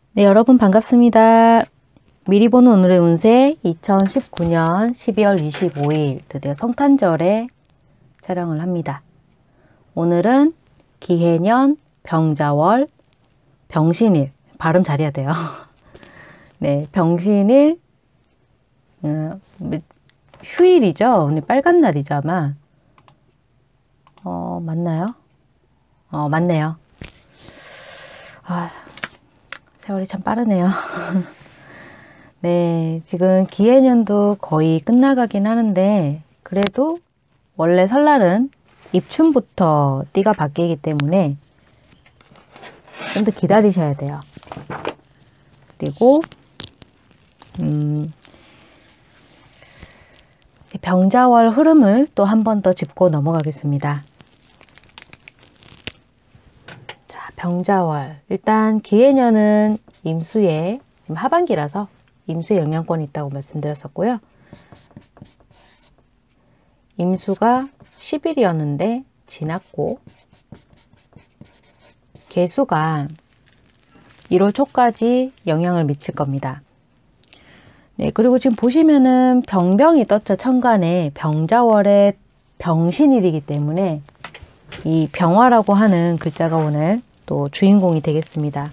네, 여러분 반갑습니다. 미리 보는 오늘의 운세 2019년 12월 25일 드디어 성탄절에 촬영을 합니다. 오늘은 기해년 병자월 병신일, 발음 잘해야 돼요. 네, 병신일 휴일이죠. 오늘 빨간 날이죠 아마. 맞나요? 맞네요. 세월이 참 빠르네요. 네, 지금 기해년도 거의 끝나가긴 하는데 그래도 원래 설날은 입춘부터 띠가 바뀌기 때문에 좀 더 기다리셔야 돼요. 그리고 병자월 흐름을 또 한 번 더 짚고 넘어가겠습니다. 자, 병자월. 일단 기해년은 임수의 하반기라서 임수의 영향권이 있다고 말씀드렸었고요. 임수가 10일이었는데 지났고 계수가 1월 초까지 영향을 미칠 겁니다. 네, 그리고 지금 보시면은 병병이 떴죠. 천간에 병자월의 병신일이기 때문에 이 병화라고 하는 글자가 오늘 또 주인공이 되겠습니다.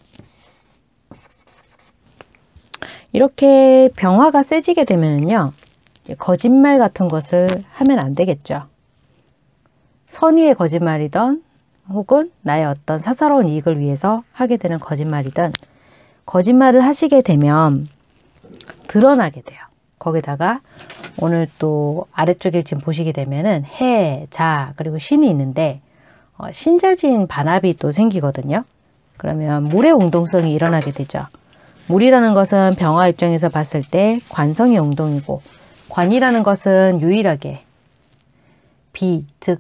이렇게 병화가 세지게 되면요, 거짓말 같은 것을 하면 안 되겠죠. 선의의 거짓말이든 혹은 나의 어떤 사사로운 이익을 위해서 하게 되는 거짓말이든 거짓말을 하시게 되면 드러나게 돼요. 거기다가 오늘 또 아래쪽에 지금 보시게 되면은 해, 자, 그리고 신이 있는데 신자진 반합이 또 생기거든요. 그러면 물의 운동성이 일어나게 되죠. 물이라는 것은 병화 입장에서 봤을 때 관성의 운동이고, 관이라는 것은 유일하게 비, 즉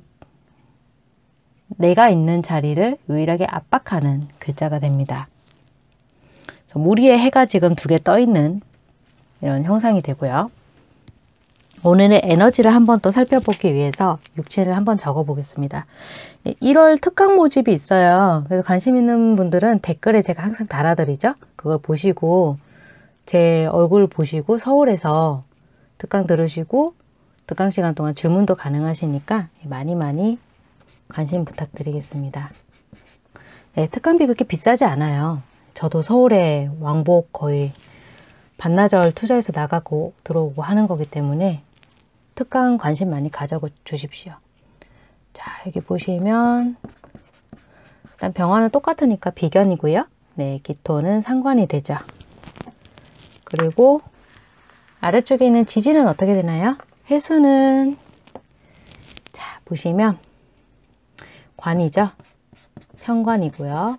내가 있는 자리를 유일하게 압박하는 글자가 됩니다. 그래서 물 위에 해가 지금 2개 떠 있는 이런 형상이 되고요. 오늘의 에너지를 한번 또 살펴보기 위해서 육체를 한번 적어 보겠습니다. 1월 특강 모집이 있어요. 그래서 관심 있는 분들은 댓글에 제가 항상 달아드리죠. 그걸 보시고 제 얼굴 보시고 서울에서 특강 들으시고 특강 시간 동안 질문도 가능하시니까 많이 관심 부탁드리겠습니다. 네, 특강비 그렇게 비싸지 않아요. 저도 서울에 왕복 거의 반나절 투자해서 나가고 들어오고 하는 거기 때문에 특강 관심 많이 가져 주십시오. 자, 여기 보시면 일단 병화는 똑같으니까 비견이고요. 네, 기토는 상관이 되죠. 그리고 아래쪽에 있는 지지는 어떻게 되나요? 해수는 자, 보시면 관이죠. 편관이고요.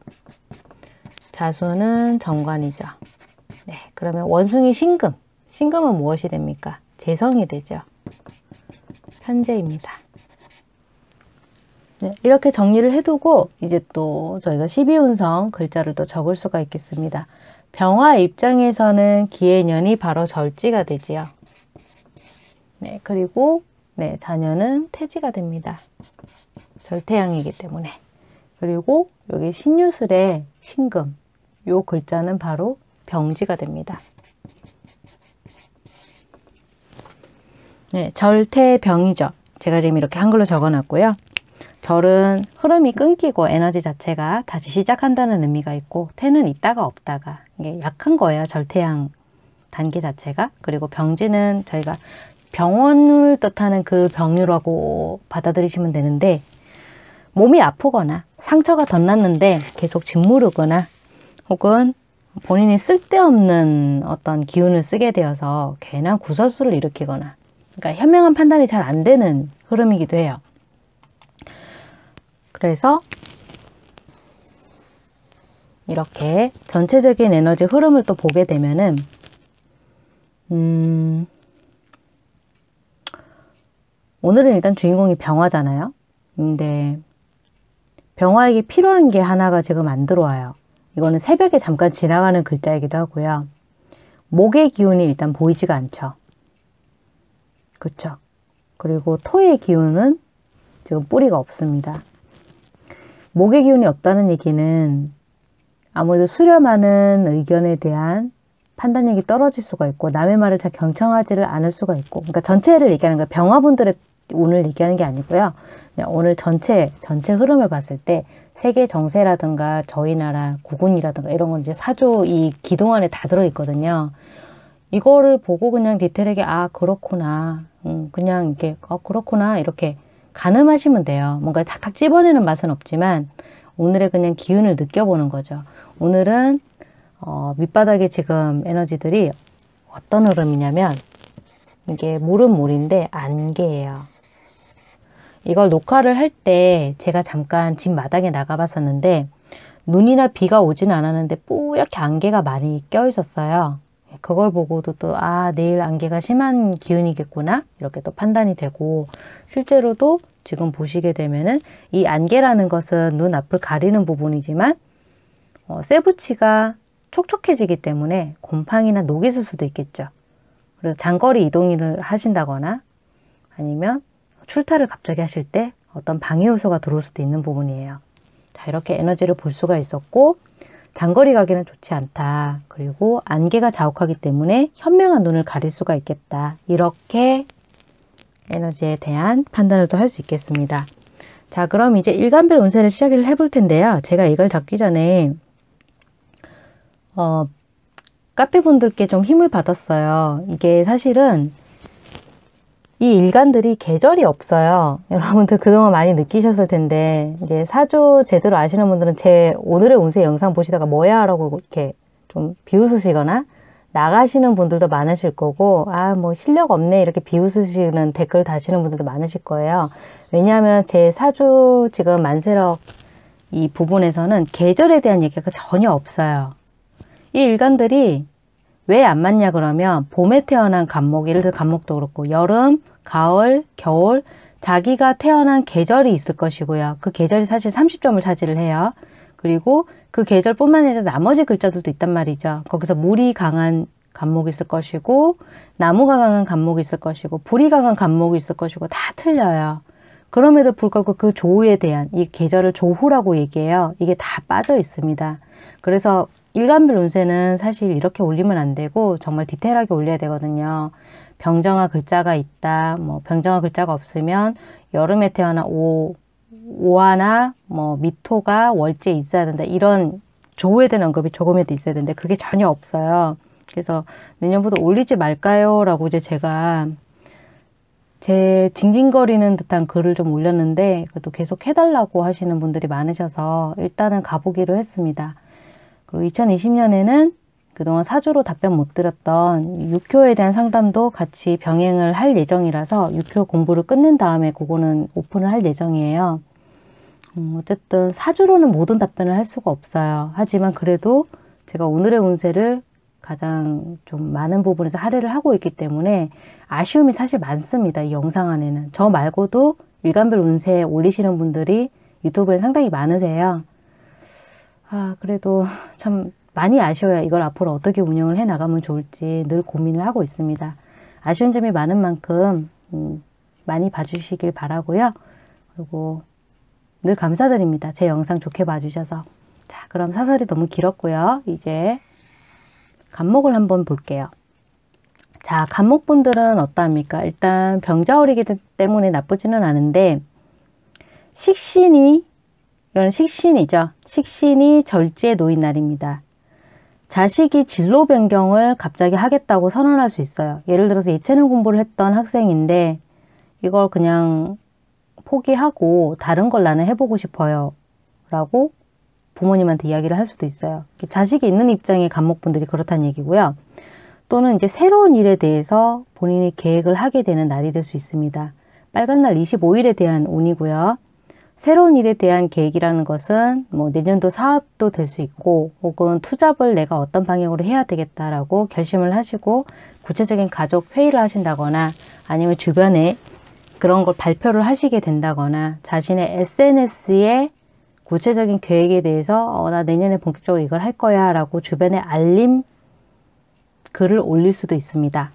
자수는 정관이죠. 네, 그러면 원숭이 신금. 신금은 무엇이 됩니까? 재성이 되죠. 편재입니다. 네, 이렇게 정리를 해두고 이제 또 저희가 12운성 글자를 또 적을 수가 있겠습니다. 병화 입장에서는 기해년이 바로 절지가 되지요. 네, 그리고 네, 자녀는 태지가 됩니다. 절태양이기 때문에. 그리고 여기 신유술의 신금, 요 글자는 바로 병지가 됩니다. 네, 절태병이죠. 제가 지금 이렇게 한글로 적어놨고요. 절은 흐름이 끊기고 에너지 자체가 다시 시작한다는 의미가 있고, 태는 있다가 없다가 이게 약한 거예요. 절태양 단계 자체가. 그리고 병지는 저희가 병원을 뜻하는 그 병이라고 받아들이시면 되는데, 몸이 아프거나 상처가 덧났는데 계속 짓무르거나 혹은 본인이 쓸데없는 어떤 기운을 쓰게 되어서 괜한 구설수를 일으키거나, 그러니까 현명한 판단이 잘 안 되는 흐름이기도 해요. 그래서 이렇게 전체적인 에너지 흐름을 또 보게 되면은 오늘은 일단 주인공이 병화잖아요. 근데 병화에게 필요한 게 하나가 지금 안 들어와요. 이거는 새벽에 잠깐 지나가는 글자이기도 하고요. 목의 기운이 일단 보이지가 않죠. 그렇죠? 그리고 토의 기운은 지금 뿌리가 없습니다. 목의 기운이 없다는 얘기는 아무래도 수렴하는 의견에 대한 판단력이 떨어질 수가 있고 남의 말을 잘 경청하지를 않을 수가 있고 그러니까 전체를 얘기하는 거예요. 병화분들의 운을 얘기하는 게 아니고요. 그냥 오늘 전체 흐름을 봤을 때 세계 정세라든가 저희 나라 국운이라든가 이런 건 이제 사주 이 기둥 안에 다 들어있거든요. 이거를 보고 그냥 디테일하게 아 그렇구나 그냥 이렇게 그렇구나 이렇게 가늠하시면 돼요. 뭔가 탁탁 집어내는 맛은 없지만 오늘의 그냥 기운을 느껴보는 거죠. 오늘은 밑바닥에 지금 에너지들이 어떤 흐름이냐면 이게 물은 물인데 안개예요. 이걸 녹화를 할 때 제가 잠깐 집 마당에 나가 봤었는데 눈이나 비가 오진 않았는데 뿌옇게 안개가 많이 껴 있었어요. 그걸 보고도 또 아 내일 안개가 심한 기운이겠구나 이렇게 또 판단이 되고 실제로도 지금 보시게 되면은 이 안개라는 것은 눈 앞을 가리는 부분이지만 쇠붙이가 촉촉해지기 때문에 곰팡이나 녹이 있을 수도 있겠죠. 그래서 장거리 이동을 하신다거나 아니면 출타를 갑자기 하실 때 어떤 방해 요소가 들어올 수도 있는 부분이에요. 자, 이렇게 에너지를 볼 수가 있었고 장거리 가기는 좋지 않다. 그리고 안개가 자욱하기 때문에 현명한 눈을 가릴 수가 있겠다. 이렇게 에너지에 대한 판단을 또 할 수 있겠습니다. 자, 그럼 이제 일간별 운세를 시작을 해볼 텐데요. 제가 이걸 적기 전에 카페분들께 좀 힘을 받았어요. 이게 사실은 이 일간들이 계절이 없어요. 여러분들 그동안 많이 느끼셨을 텐데 이제 사주 제대로 아시는 분들은 제 오늘의 운세 영상 보시다가 뭐야 라고 이렇게 좀 비웃으시거나 나가시는 분들도 많으실 거고 아 뭐 실력 없네 이렇게 비웃으시는 댓글 다시는 분들도 많으실 거예요. 왜냐하면 제 사주 지금 만세력 이 부분에서는 계절에 대한 얘기가 전혀 없어요. 이 일간들이 왜 안 맞냐 그러면 봄에 태어난 간목, 예를 들어 간목도 그렇고 여름, 가을, 겨울 자기가 태어난 계절이 있을 것이고요. 그 계절이 사실 30점을 차지를 해요. 그리고 그 계절뿐만 아니라 나머지 글자들도 있단 말이죠. 거기서 물이 강한 간목이 있을 것이고 나무가 강한 간목이 있을 것이고 불이 강한 간목이 있을 것이고 다 틀려요. 그럼에도 불구하고 그 조우에 대한 이 계절을 조후라고 얘기해요. 이게 다 빠져 있습니다. 그래서 일간별 운세는 사실 이렇게 올리면 안 되고 정말 디테일하게 올려야 되거든요. 병정화 글자가 있다. 뭐 병정화 글자가 없으면 여름에 태어난 오화나 뭐 미토가 월지에 있어야 된다. 이런 조우에 대한 언급이 조금이라도 있어야 되는데 그게 전혀 없어요. 그래서 내년부터 올리지 말까요? 라고 이제 제가 제 징징거리는 듯한 글을 좀 올렸는데 그래도 계속 해달라고 하시는 분들이 많으셔서 일단은 가보기로 했습니다. 그리고 2020년에는 그동안 사주로 답변 못 드렸던 6효에 대한 상담도 같이 병행을 할 예정이라서 6효 공부를 끝낸 다음에 그거는 오픈을 할 예정이에요. 어쨌든 사주로는 모든 답변을 할 수가 없어요. 하지만 그래도 제가 오늘의 운세를 가장 좀 많은 부분에서 할애를 하고 있기 때문에 아쉬움이 사실 많습니다. 이 영상 안에는. 저 말고도 일간별 운세 올리시는 분들이 유튜브에 상당히 많으세요. 그래도 참 많이 아쉬워요. 이걸 앞으로 어떻게 운영을 해 나가면 좋을지 늘 고민을 하고 있습니다. 아쉬운 점이 많은 만큼 많이 봐주시길 바라고요. 그리고 늘 감사드립니다. 제 영상 좋게 봐주셔서. 자, 그럼 사설이 너무 길었고요. 이제 간목을 한번 볼게요. 자, 간목분들은 어떠합니까? 일단 병자월이기 때문에 나쁘지는 않은데 식신이 이건 식신이죠. 식신이 절지에 놓인 날입니다. 자식이 진로 변경을 갑자기 하겠다고 선언할 수 있어요. 예를 들어서 예체능 공부를 했던 학생인데 이걸 그냥 포기하고 다른 걸 나는 해보고 싶어요 라고 부모님한테 이야기를 할 수도 있어요. 자식이 있는 입장의 간목분들이 그렇다는 얘기고요. 또는 이제 새로운 일에 대해서 본인이 계획을 하게 되는 날이 될 수 있습니다. 빨간 날 25일에 대한 운이고요. 새로운 일에 대한 계획이라는 것은 뭐 내년도 사업도 될 수 있고 혹은 투잡을 내가 어떤 방향으로 해야 되겠다라고 결심을 하시고 구체적인 가족 회의를 하신다거나 아니면 주변에 그런 걸 발표를 하시게 된다거나 자신의 SNS에 구체적인 계획에 대해서 나 내년에 본격적으로 이걸 할 거야 라고 주변에 알림 글을 올릴 수도 있습니다.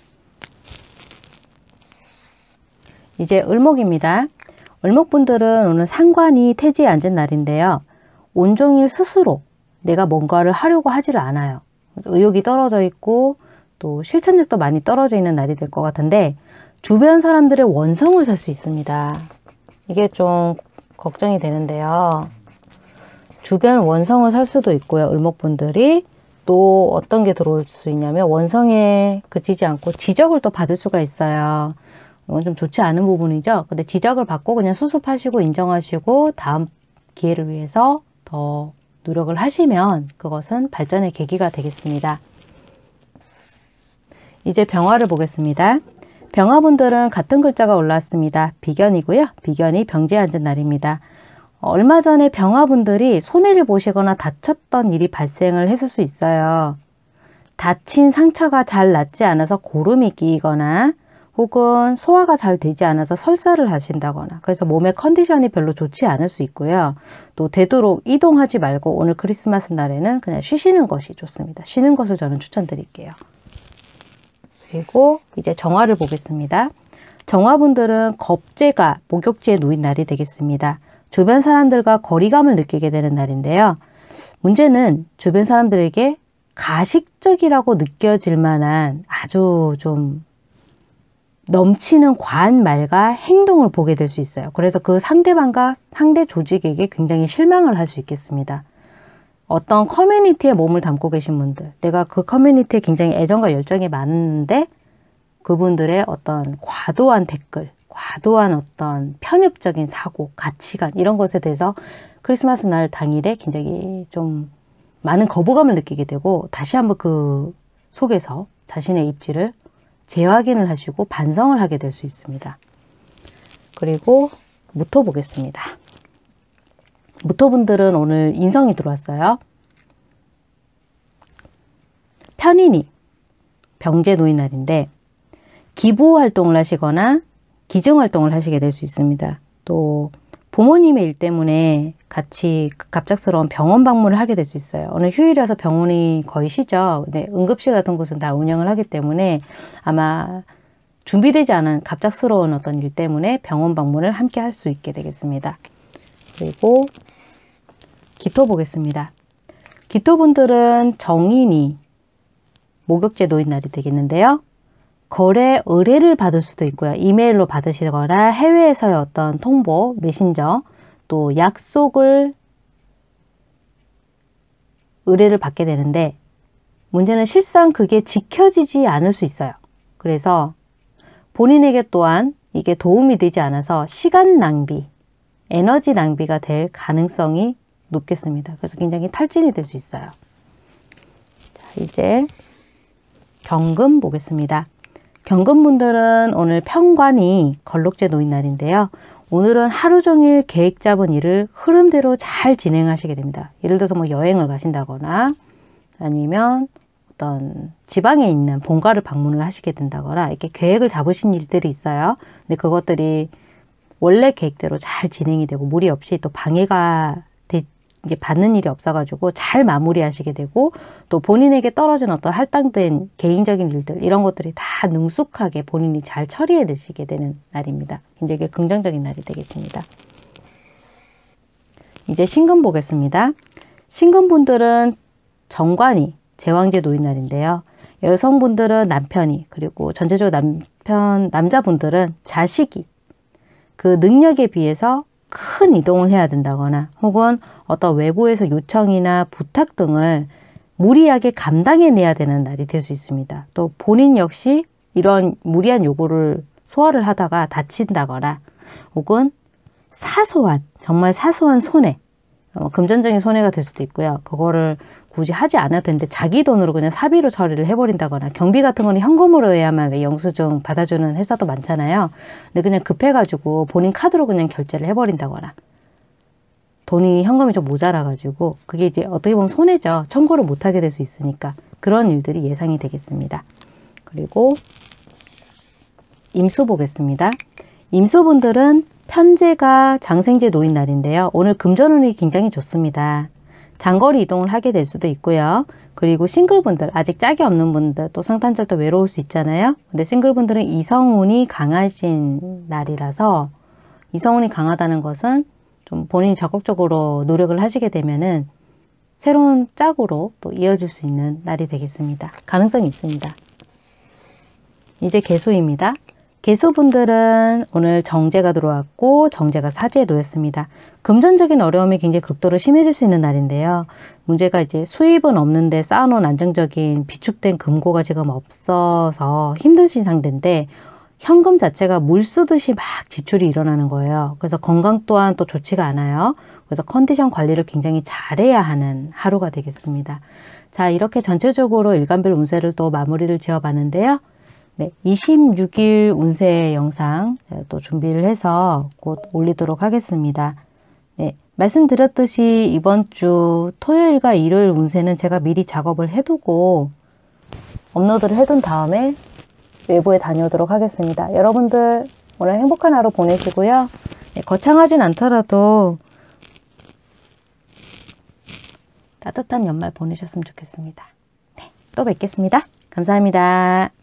이제 을목입니다. 을목분들은 오늘 상관이 태지에 앉은 날인데요. 온종일 스스로 내가 뭔가를 하려고 하지를 않아요. 의욕이 떨어져 있고 또 실천력도 많이 떨어져 있는 날이 될 것 같은데 주변 사람들의 원성을 살 수 있습니다. 이게 좀 걱정이 되는데요. 주변 원성을 살 수도 있고요. 을목분들이 또 어떤 게 들어올 수 있냐면 원성에 그치지 않고 지적을 또 받을 수가 있어요. 이건 좀 좋지 않은 부분이죠. 근데 지적을 받고 그냥 수습하시고 인정하시고 다음 기회를 위해서 더 노력을 하시면 그것은 발전의 계기가 되겠습니다. 이제 병화를 보겠습니다. 병화분들은 같은 글자가 올라왔습니다. 비견이고요. 비견이 병지에 앉은 날입니다. 얼마 전에 병화분들이 손해를 보시거나 다쳤던 일이 발생을 했을 수 있어요. 다친 상처가 잘 낫지 않아서 고름이 끼거나 혹은 소화가 잘 되지 않아서 설사를 하신다거나 그래서 몸의 컨디션이 별로 좋지 않을 수 있고요. 또 되도록 이동하지 말고 오늘 크리스마스 날에는 그냥 쉬시는 것이 좋습니다. 쉬는 것을 저는 추천드릴게요. 그리고 이제 정화를 보겠습니다. 정화분들은 겁재가 목욕지에 놓인 날이 되겠습니다. 주변 사람들과 거리감을 느끼게 되는 날인데요. 문제는 주변 사람들에게 가식적이라고 느껴질 만한 아주 좀 넘치는 과한 말과 행동을 보게 될 수 있어요. 그래서 그 상대방과 상대 조직에게 굉장히 실망을 할 수 있겠습니다. 어떤 커뮤니티에 몸을 담고 계신 분들, 내가 그 커뮤니티에 굉장히 애정과 열정이 많은데 그분들의 어떤 과도한 댓글, 과도한 어떤 편협적인 사고, 가치관 이런 것에 대해서 크리스마스 날 당일에 굉장히 좀 많은 거부감을 느끼게 되고 다시 한번 그 속에서 자신의 입지를 재확인을 하시고 반성을 하게 될 수 있습니다. 그리고 무토 보겠습니다. 무토분들은 오늘 인성이 들어왔어요. 편인이 병재 놓인 날인데 기부 활동을 하시거나 기증 활동을 하시게 될 수 있습니다. 또 부모님의 일 때문에 같이 갑작스러운 병원 방문을 하게 될 수 있어요. 오늘 휴일이라서 병원이 거의 쉬죠. 근데 응급실 같은 곳은 다 운영을 하기 때문에 아마 준비되지 않은 갑작스러운 어떤 일 때문에 병원 방문을 함께 할 수 있게 되겠습니다. 그리고 기토 보겠습니다. 기토분들은 정인이 목욕제 놓인 날이 되겠는데요. 거래 의뢰를 받을 수도 있고요. 이메일로 받으시거나 해외에서의 어떤 통보, 메신저, 또 약속을 의뢰를 받게 되는데 문제는 실상 그게 지켜지지 않을 수 있어요. 그래서 본인에게 또한 이게 도움이 되지 않아서 시간 낭비, 에너지 낭비가 될 가능성이 높겠습니다. 그래서 굉장히 탈진이 될 수 있어요. 자, 이제 경금 보겠습니다. 경금분들은 오늘 편관이 걸록제 놓인 날인데요. 오늘은 하루 종일 계획 잡은 일을 흐름대로 잘 진행하시게 됩니다. 예를 들어서 뭐 여행을 가신다거나 아니면 어떤 지방에 있는 본가를 방문을 하시게 된다거나 이렇게 계획을 잡으신 일들이 있어요. 근데 그것들이 원래 계획대로 잘 진행이 되고 무리 없이 또 방해가 이제 받는 일이 없어가지고 잘 마무리하시게 되고 또 본인에게 떨어진 어떤 할당된 개인적인 일들 이런 것들이 다 능숙하게 본인이 잘 처리해내시게 되는 날입니다. 굉장히 긍정적인 날이 되겠습니다. 이제 신금 보겠습니다. 신금분들은 정관이 제왕제 놓인 날인데요. 여성분들은 남편이 그리고 전체적으로 남자분들은 자식이 그 능력에 비해서 큰 이동을 해야 된다거나 혹은 어떤 외부에서 요청이나 부탁 등을 무리하게 감당해내야 되는 날이 될 수 있습니다. 또 본인 역시 이런 무리한 요구를 소화를 하다가 다친다거나 혹은 사소한 정말 사소한 손해, 금전적인 손해가 될 수도 있고요. 그거를 굳이 하지 않아도 되는데 자기 돈으로 그냥 사비로 처리를 해버린다거나 경비 같은 거는 현금으로 해야만 왜 영수증 받아주는 회사도 많잖아요. 근데 그냥 급해가지고 본인 카드로 그냥 결제를 해버린다거나 돈이 현금이 좀 모자라가지고 그게 이제 어떻게 보면 손해죠. 청구를 못하게 될 수 있으니까 그런 일들이 예상이 되겠습니다. 그리고 임수 보겠습니다. 임수분들은 편제가 장생제 놓인 날인데요. 오늘 금전운이 굉장히 좋습니다. 장거리 이동을 하게 될 수도 있고요. 그리고 싱글분들, 아직 짝이 없는 분들, 또 성탄절도 외로울 수 있잖아요. 근데 싱글분들은 이성운이 강하신 날이라서 이성운이 강하다는 것은 좀 본인이 적극적으로 노력을 하시게 되면은 새로운 짝으로 또 이어질 수 있는 날이 되겠습니다. 가능성이 있습니다. 이제 개수입니다. 개수분들은 오늘 정제가 들어왔고 정제가 사지에 놓였습니다. 금전적인 어려움이 굉장히 극도로 심해질 수 있는 날인데요. 문제가 이제 수입은 없는데 쌓아놓은 안정적인 비축된 금고가 지금 없어서 힘드신 상태인데 현금 자체가 물 쓰듯이 막 지출이 일어나는 거예요. 그래서 건강 또한 또 좋지가 않아요. 그래서 컨디션 관리를 굉장히 잘해야 하는 하루가 되겠습니다. 자, 이렇게 전체적으로 일간별 운세를 또 마무리를 지어 봤는데요. 네, 26일 운세 영상 또 준비를 해서 곧 올리도록 하겠습니다. 네, 말씀드렸듯이 이번 주 토요일과 일요일 운세는 제가 미리 작업을 해두고 업로드를 해둔 다음에 외부에 다녀오도록 하겠습니다. 여러분들 오늘 행복한 하루 보내시고요. 네, 거창하진 않더라도 따뜻한 연말 보내셨으면 좋겠습니다. 네, 또 뵙겠습니다. 감사합니다.